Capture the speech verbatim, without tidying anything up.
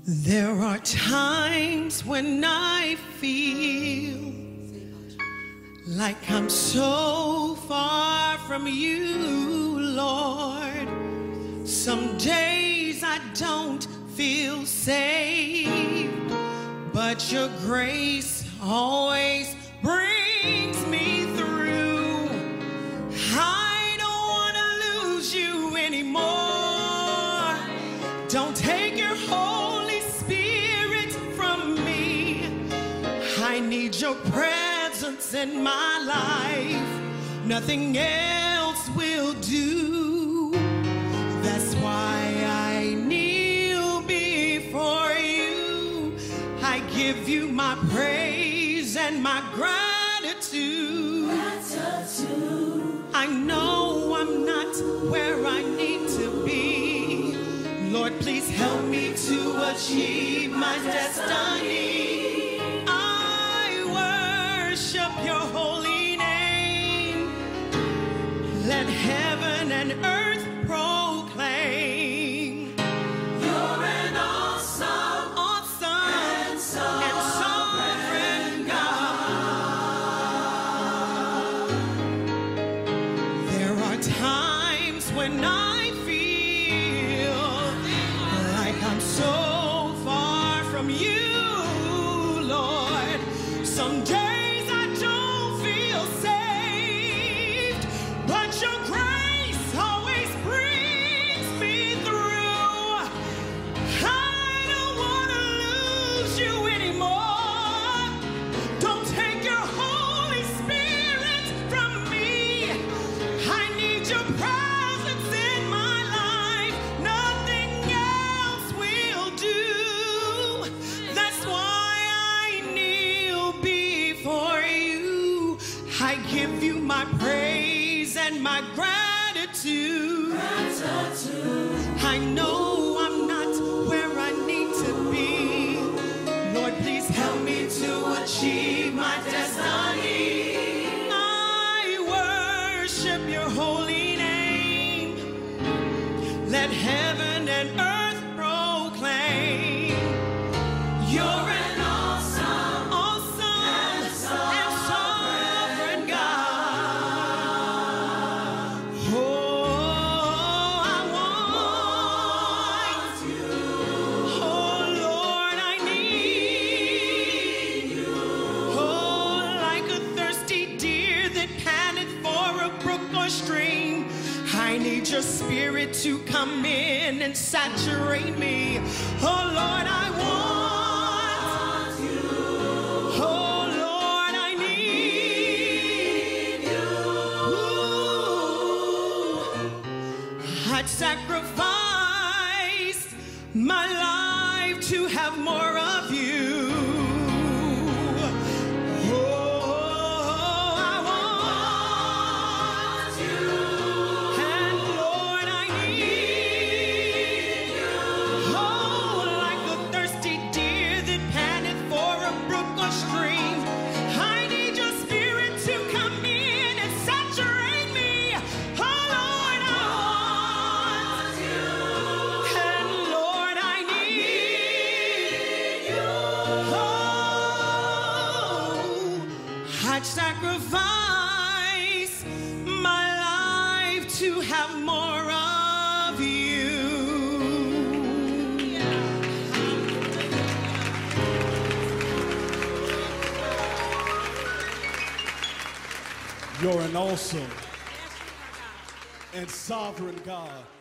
There are times when I feel like I'm so far from you, Lord. Some days I don't feel saved, but your grace always brings me through. I don't want to lose you anymore. Don't take your Holy Spirit from me. I need your presence in my life. Nothing else will do. That's why I kneel before you. I give you my praise and my gratitude. Gratitude. I know I'm not where I need to be. Lord, please help me to achieve my destiny. I worship your holy name. Let heaven and earth proclaim. You're an awesome, awesome, and sovereign God. There are times when I feel like I'm so far from you, Lord. Some days I don't feel saved, but your grace always brings me through. I don't want to lose you anymore. Don't take your Holy Spirit from me. I need your presence in my life. Nothing else will do. That's why I kneel before you. I give you my praise and my gratitude. Gratitude. I know I'm not where I need to be. Lord, please help me to achieve my destiny. I worship your holy name. Let heaven and earth proclaim. You're an awesome, awesome, and sovereign God. Oh, I want you. Oh, Lord, I need you. Oh, like a thirsty deer that panteth for a brook or stream, I need your spirit to come in and saturate me. Oh, Lord, I want you. Oh, Lord, I need you. Ooh. I'd sacrifice my life to have more of you. Oh, I want you. And Lord, I need you. Oh, like a thirsty deer that panteth for a brook or stream, I need your spirit to come in and saturate me. Oh, Lord, I want you. And Lord, I need you. Oh, I'd sacrifice my life to have more of you. You're an awesome and sovereign God.